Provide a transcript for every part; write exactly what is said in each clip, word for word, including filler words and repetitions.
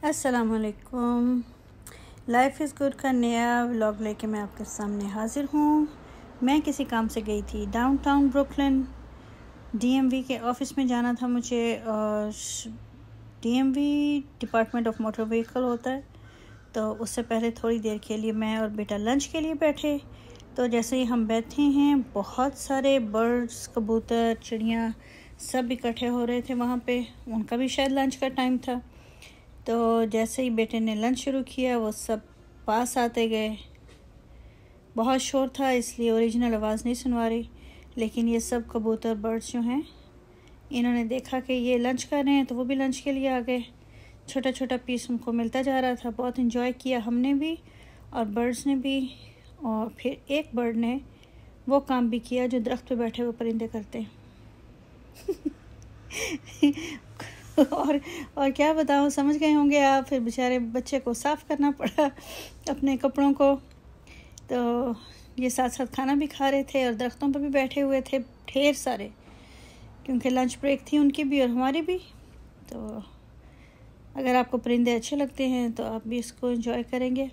अस्सलामुअलैकुम। Life is good का नया व्लॉग लेके मैं आपके सामने हाज़िर हूँ। मैं किसी काम से गई थी डाउनटाउन ब्रुकलिन। डीएमवी के ऑफ़िस में जाना था मुझे, और DMV department of motor vehicle होता है। तो उससे पहले थोड़ी देर के लिए मैं और बेटा लंच के लिए बैठे। तो जैसे ही हम बैठे हैं, बहुत सारे बर्ड्स, कबूतर, चिड़िया सब इकट्ठे हो रहे थे वहाँ पे। उनका भी शायद लंच का टाइम था। तो जैसे ही बेटे ने लंच शुरू किया, वो सब पास आते गए। बहुत शोर था, इसलिए ओरिजिनल आवाज़ नहीं सुनवा रही, लेकिन ये सब कबूतर बर्ड्स जो हैं, इन्होंने देखा कि ये लंच कर रहे हैं तो वो भी लंच के लिए आ गए। छोटा छोटा पीस उनको मिलता जा रहा था। बहुत इन्जॉय किया हमने भी और बर्ड्स ने भी। और फिर एक बर्ड ने वो काम भी किया जो दरख्त पे बैठे हुए परिंदे करते हैं। और और क्या बताऊँ, समझ गए होंगे आप। फिर बेचारे बच्चे को साफ़ करना पड़ा अपने कपड़ों को। तो ये साथ साथ खाना भी खा रहे थे और दरख्तों पर भी बैठे हुए थे ढेर सारे, क्योंकि लंच ब्रेक थी उनकी भी और हमारी भी। तो अगर आपको परिंदे अच्छे लगते हैं तो आप भी इसको एंजॉय करेंगे।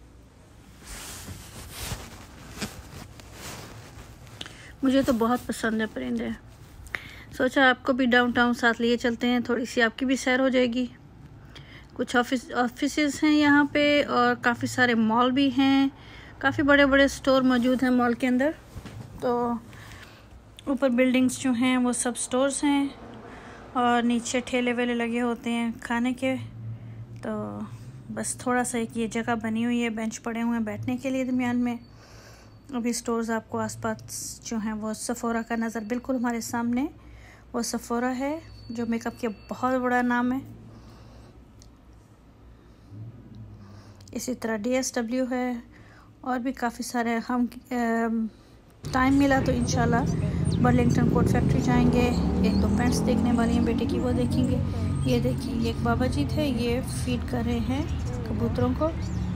मुझे तो बहुत पसंद है परिंदे। सोचा आपको भी डाउनटाउन साथ लिए चलते हैं, थोड़ी सी आपकी भी सैर हो जाएगी। कुछ ऑफिस ऑफिसेज हैं यहाँ पे, और काफ़ी सारे मॉल भी हैं। काफ़ी बड़े बड़े स्टोर मौजूद हैं मॉल के अंदर। तो ऊपर बिल्डिंग्स जो हैं वो सब स्टोर्स हैं, और नीचे ठेले वेले लगे होते हैं खाने के। तो बस थोड़ा सा एक ये जगह बनी हुई है, बेंच पड़े हुए हैं बैठने के लिए दरमियान में। अभी स्टोर्स आपको आसपास जो हैं वो सफोरा का नज़र बिल्कुल हमारे सामने, वो सफोरा है जो मेकअप के बहुत बड़ा नाम है। इसी तरह डी एस डब्ल्यू है, और भी काफ़ी सारे। हम टाइम मिला तो इंशाल्लाह बर्लिंगटन कोट फैक्ट्री जाएंगे। एक दो पैंट्स देखने वाली हैं बेटे की, वो देखेंगे। ये देखिए, ये एक बाबा जी थे, ये फीड कर रहे हैं कबूतरों को।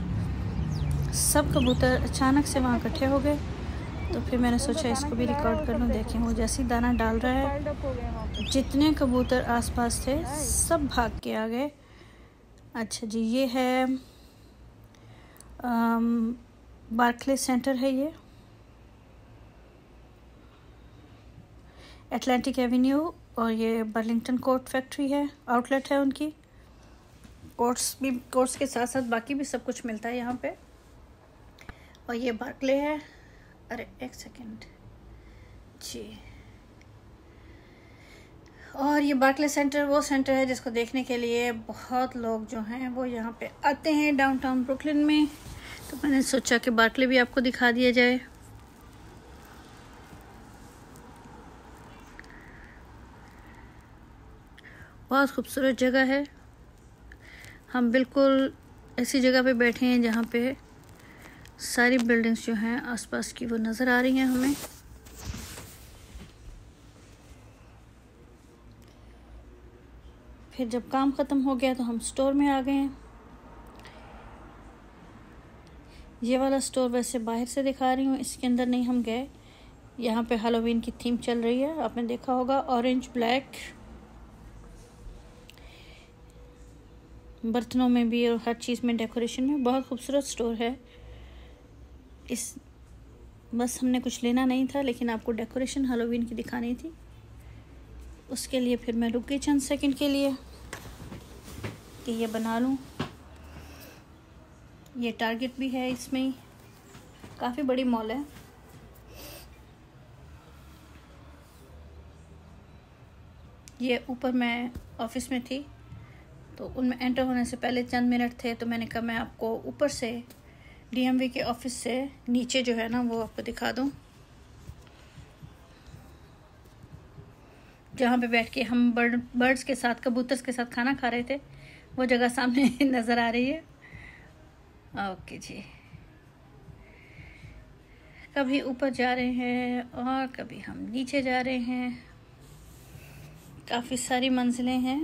सब कबूतर अचानक से वहाँ इकट्ठे हो गए, तो फिर मैंने सोचा इसको भी रिकॉर्ड कर लूँ। देखें, वो जैसी दाना डाल रहा है, जितने कबूतर आसपास थे सब भाग के आ गए। अच्छा जी, ये है बार्कले सेंटर है, ये एटलांटिक एवेन्यू, और ये बर्लिंगटन कोट फैक्ट्री है, आउटलेट है उनकी। कोट्स भी, कोट्स के साथ साथ बाकी भी सब कुछ मिलता है यहाँ पे। और ये बार्कले है। अरे एक सेकंड जी। और ये बार्कले सेंटर वो सेंटर है जिसको देखने के लिए बहुत लोग जो हैं वो यहाँ पे आते हैं डाउनटाउन ब्रुकलिन में। तो मैंने सोचा कि बार्कले भी आपको दिखा दिया जाए। बहुत खूबसूरत जगह है। हम बिल्कुल ऐसी जगह पे बैठे हैं जहाँ पे सारी बिल्डिंग्स जो हैं आसपास की वो नज़र आ रही हैं हमें। फिर जब काम ख़त्म हो गया तो हम स्टोर में आ गए हैं। ये वाला स्टोर वैसे बाहर से दिखा रही हूँ, इसके अंदर नहीं हम गए। यहाँ पे हैलोवीन की थीम चल रही है, आपने देखा होगा, ऑरेंज ब्लैक। बर्तनों में भी और हर चीज़ में, डेकोरेशन में बहुत खूबसूरत स्टोर है। इस बस हमने कुछ लेना नहीं था, लेकिन आपको डेकोरेशन हैलोवीन की दिखानी थी। उसके लिए फिर मैं रुक गई चंद सेकंड के लिए कि ये बना लूँ। ये टारगेट भी है, इसमें ही काफ़ी बड़ी मॉल है। ये ऊपर मैं ऑफिस में थी, तो उनमें एंटर होने से पहले चंद मिनट थे, तो मैंने कहा मैं आपको ऊपर से डीएमवी के ऑफिस से नीचे जो है ना वो आपको दिखा दूं, जहाँ पे बैठ के हम बर्ड बर्ड्स के साथ, कबूतर्स के साथ खाना खा रहे थे। वो जगह सामने नज़र आ रही है। ओके जी। कभी ऊपर जा रहे हैं और कभी हम नीचे जा रहे हैं। काफ़ी सारी मंजिलें हैं।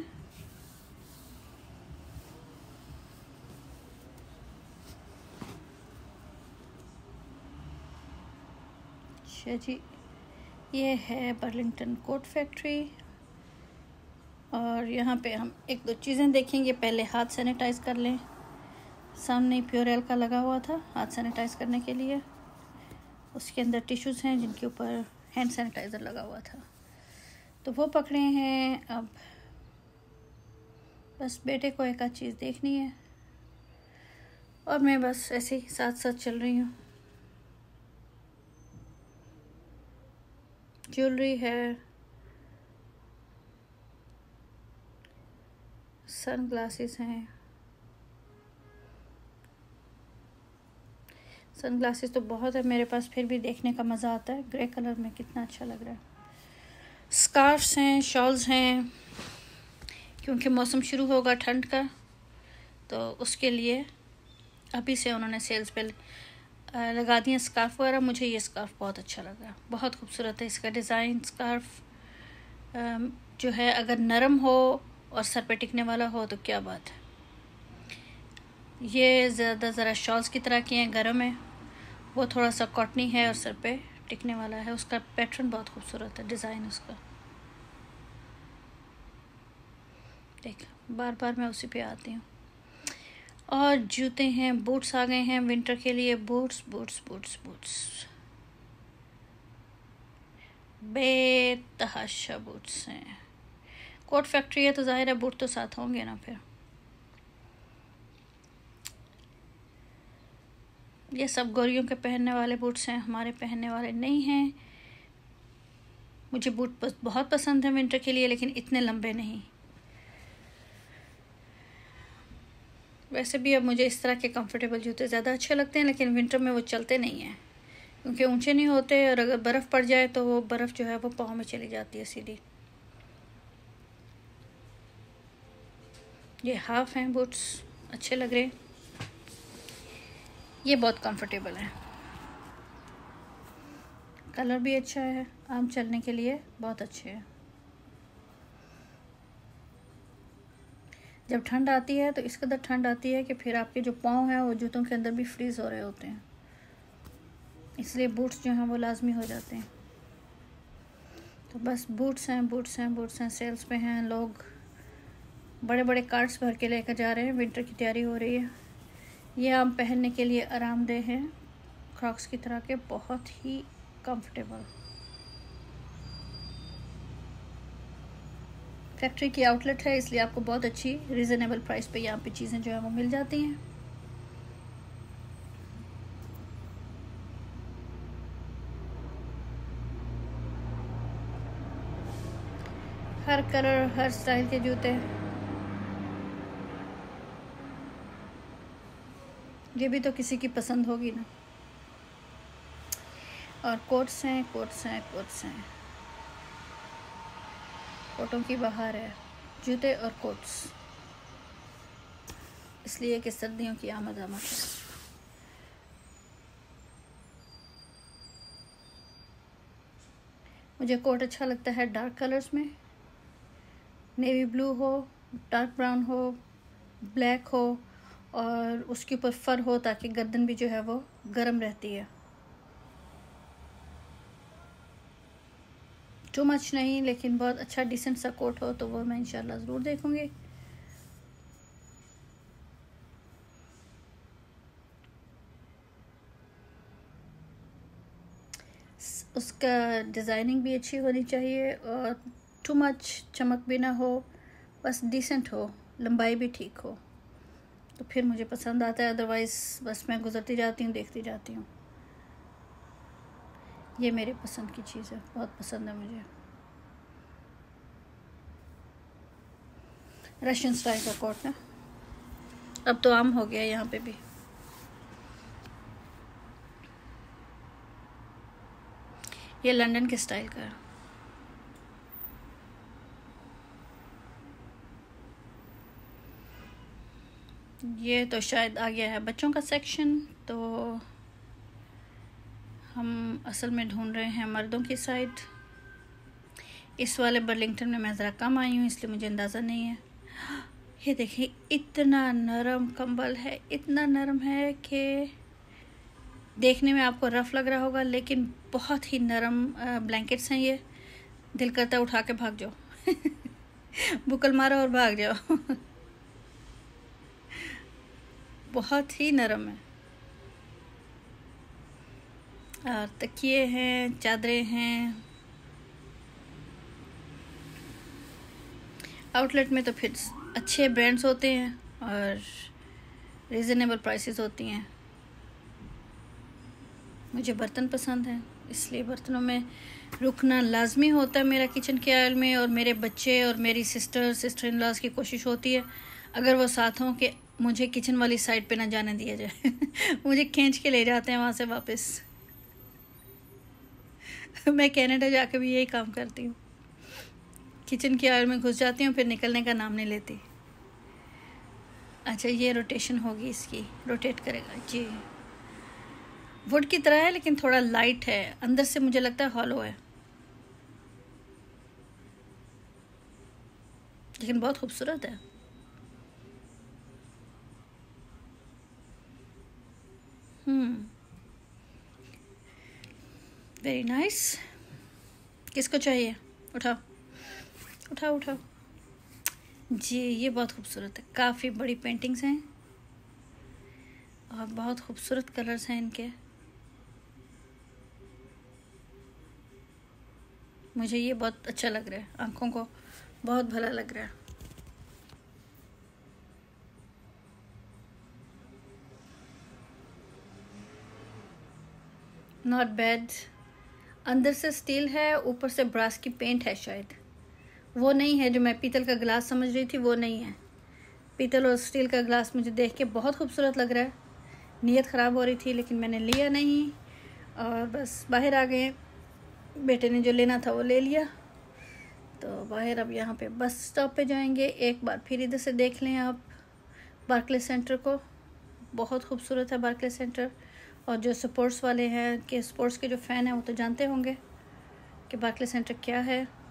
अच्छा जी, ये है बर्लिंगटन कोट फैक्ट्री। और यहाँ पे हम एक दो चीज़ें देखेंगे। पहले हाथ सैनिटाइज़ कर लें। सामने प्योरेल का लगा हुआ था हाथ सैनिटाइज़ करने के लिए। उसके अंदर टिश्यूज़ हैं जिनके ऊपर हैंड सैनिटाइज़र लगा हुआ था, तो वो पकड़े हैं। अब बस बेटे को एक आध चीज़ देखनी है और मैं बस ऐसे ही साथ साथ चल रही हूँ। ज्वेलरी है, सन ग्लासेस हैं। सन ग्लासेस तो बहुत है मेरे पास, फिर भी देखने का मज़ा आता है। ग्रे कलर में कितना अच्छा लग रहा है। स्कार्फ्स हैं, शॉल्स हैं, क्योंकि मौसम शुरू होगा ठंड का, तो उसके लिए अभी से उन्होंने सेल्स पे लगा दिए स्कार्फ वगैरह। मुझे ये स्कार्फ बहुत अच्छा लगा, बहुत खूबसूरत है इसका डिज़ाइन। स्कार्फ जो है अगर नरम हो और सर पे टिकने वाला हो तो क्या बात है। ये ज़्यादा ज़रा शॉल्स की तरह के हैं, गर्म है। वो थोड़ा सा कॉटनी है और सर पे टिकने वाला है। उसका पैटर्न बहुत खूबसूरत है, डिज़ाइन उसका। देख, बार बार मैं उसी पे आती हूँ। और जूते हैं, बूट्स आ गए हैं विंटर के लिए। बूट्स बूट्स बूट्स बूट्स बेतहाशा बूट्स हैं। कोट फैक्ट्री है तो जाहिर है बूट तो साथ होंगे ना। फिर ये सब गोरियों के पहनने वाले बूट्स हैं, हमारे पहनने वाले नहीं हैं। मुझे बूट बहुत पसंद है विंटर के लिए, लेकिन इतने लंबे नहीं। वैसे भी अब मुझे इस तरह के कंफर्टेबल जूते ज़्यादा अच्छे लगते हैं, लेकिन विंटर में वो चलते नहीं हैं क्योंकि ऊंचे नहीं होते, और अगर बर्फ़ पड़ जाए तो वो बर्फ़ जो है वो पाँव में चली जाती है सीधी। ये हाफ हैं बूट्स, अच्छे लग रहे। ये बहुत कंफर्टेबल है, कलर भी अच्छा है, आम चलने के लिए बहुत अच्छे हैं। जब ठंड आती है तो इस कदर ठंड आती है कि फिर आपके जो पाँव हैं वो जूतों के अंदर भी फ्रीज़ हो रहे होते हैं, इसलिए बूट्स जो हैं वो लाजमी हो जाते हैं। तो बस बूट्स हैं, बूट्स हैं, बूट्स हैं, सेल्स पे हैं। लोग बड़े बड़े कार्ट्स भर के लेकर जा रहे हैं, विंटर की तैयारी हो रही है। ये आम पहनने के लिए आरामदेह हैं, क्रॉक्स की तरह के, बहुत ही कंफर्टेबल। फैक्ट्री की आउटलेट है, इसलिए आपको बहुत अच्छी रीज़नेबल प्राइस पे यहाँ पे चीज़ें जो है वो मिल जाती हैं। हर कलर, हर स्टाइल के जूते। ये भी तो किसी की पसंद होगी ना। और कोट्स हैं, कोट्स हैं, कोट्स हैं। कोटों की बहार है, जूते और कोट्स, इसलिए कि सर्दियों की आमद आमद है। मुझे कोट अच्छा लगता है डार्क कलर्स में, नेवी ब्लू हो, डार्क ब्राउन हो, ब्लैक हो, और उसके ऊपर फर हो ताकि गर्दन भी जो है वो गर्म रहती है। टू मच नहीं, लेकिन बहुत अच्छा डिसेंट सा कोट हो तो वो मैं इंशाल्लाह ज़रूर देखूंगी। उसका डिज़ाइनिंग भी अच्छी होनी चाहिए और टू मच चमक भी ना हो, बस डिसेंट हो, लंबाई भी ठीक हो, तो फिर मुझे पसंद आता है। अदरवाइज़ बस मैं गुजरती जाती हूँ, देखती जाती हूँ। ये मेरे पसंद की चीज़ है, बहुत पसंद है मुझे। रशियन स्टाइल का कोट ना, अब तो आम हो गया यहाँ पे भी। ये लंदन के स्टाइल का है। ये तो शायद आ गया है बच्चों का सेक्शन, तो हम असल में ढूंढ रहे हैं मर्दों की साइड। इस वाले बर्लिंगटन में मैं ज़रा कम आई हूँ, इसलिए मुझे अंदाज़ा नहीं है। ये देखिए, इतना नरम कंबल है, इतना नरम है कि देखने में आपको रफ़ लग रहा होगा, लेकिन बहुत ही नरम ब्लैंकेट्स हैं ये। दिल करता है उठा के भाग जाओ। बुकल मारो और भाग जाओ। बहुत ही नरम है। और तकिए हैं, चादरें हैं। आउटलेट में तो फिर अच्छे ब्रांड्स होते हैं और रीज़नेबल प्राइसेस होती हैं। मुझे बर्तन पसंद हैं, इसलिए बर्तनों में रुकना लाजमी होता है मेरा किचन के आयल में। और मेरे बच्चे और मेरी सिस्टर सिस्टर इन लॉज की कोशिश होती है अगर वो साथ हों कि मुझे किचन वाली साइड पे ना जाने दिया जाए। मुझे खींच के ले जाते हैं वहाँ से वापस। मैं कनाडा जाके भी यही काम करती हूँ, किचन के आयल में घुस जाती हूँ, फिर निकलने का नाम नहीं लेती। अच्छा, ये रोटेशन होगी इसकी, रोटेट करेगा जी। वुड की तरह है लेकिन थोड़ा लाइट है, अंदर से मुझे लगता है हॉलो है, लेकिन बहुत खूबसूरत है। Hmm very nice. किसको चाहिए? उठाओ उठाओ उठाओ जी। ये बहुत खूबसूरत है, काफ़ी बड़ी पेंटिंग्स हैं और बहुत खूबसूरत कलर्स हैं इनके। मुझे ये बहुत अच्छा लग रहा है, आंखों को बहुत भला लग रहा है। Not bad. अंदर से स्टील है, ऊपर से ब्रास की पेंट है शायद। वो नहीं है जो मैं पीतल का गिलास समझ रही थी, वो नहीं है। पीतल और स्टील का गिलास मुझे देख के बहुत खूबसूरत लग रहा है। नीयत ख़राब हो रही थी लेकिन मैंने लिया नहीं और बस बाहर आ गए। बेटे ने जो लेना था वो ले लिया। तो बाहर अब यहाँ पे बस स्टॉप पे जाएंगे। एक बार फिर इधर से देख लें आप बार्कले सेंटर को, बहुत खूबसूरत है बार्कले सेंटर। और जो स्पोर्ट्स वाले हैं, कि स्पोर्ट्स के जो फ़ैन हैं वो तो जानते होंगे कि बार्कले सेंटर क्या है।